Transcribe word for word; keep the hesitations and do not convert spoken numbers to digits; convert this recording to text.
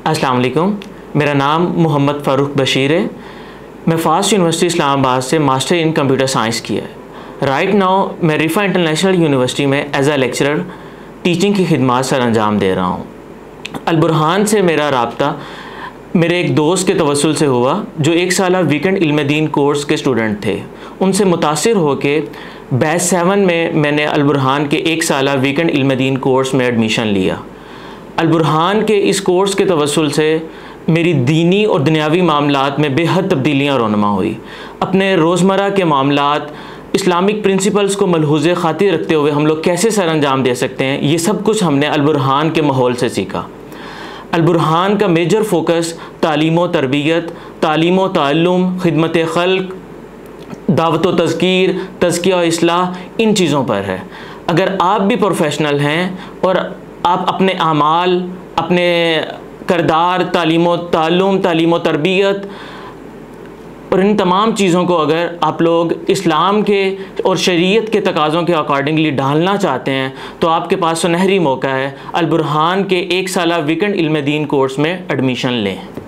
अस्सलाम वालेकुम। मेरा नाम मोहम्मद फ़ारूक बशीर है। मैं फ़ास्ट यूनिवर्सिटी इस्लामाबाद से मास्टर इन कंप्यूटर साइंस किया है। राइट नाउ मैं रिफ़ा इंटरनेशनल यूनिवर्सिटी में एज आ लेक्चरर टीचिंग की खिदमत सर अंजाम दे रहा हूँ। अल बुरहान से मेरा राब्ता मेरे एक दोस्त के तवस्सुल से हुआ जो एक साल वीकेंड इल्म दीन कोर्स के स्टूडेंट थे। उनसे मुतासिर होके बैच सेवन में मैंने अल बुरहान के एक साल वीकेंड इल्म दीन कोर्स में एडमिशन लिया। अल बुरहान के इस कोर्स के तवस्सुल से मेरी दीनी और दुनियावी मामलात में बेहद तब्दीलियाँ रोनमा हुई। अपने रोज़मर्रा के मामलात इस्लामिक प्रिंसिपल्स को मलहूज़ खातिर रखते हुए हम लोग कैसे सर अंजाम दे सकते हैं, ये सब कुछ हमने अल बुरहान के माहौल से सीखा। अल बुरहान का मेजर फोकस तालीम व तरबियत, तालीम व ताल्लुम, खिदमत खल्क, दावत व तज़कीर, तज़किया व इस्लाह, इन चीज़ों पर है। अगर आप भी प्रोफेशनल हैं और आप अपने आमाल, अपने करदार, तालीम व ताल्लुम, तालीम व तरबियत और इन तमाम चीज़ों को अगर आप लोग इस्लाम के और शरीयत के तकाज़ों के अकॉर्डिंगली डालना चाहते हैं तो आपके पास सुनहरी मौका है। अल बुरहान के एक साल वीकेंड इल्म दीन कोर्स में एडमिशन लें।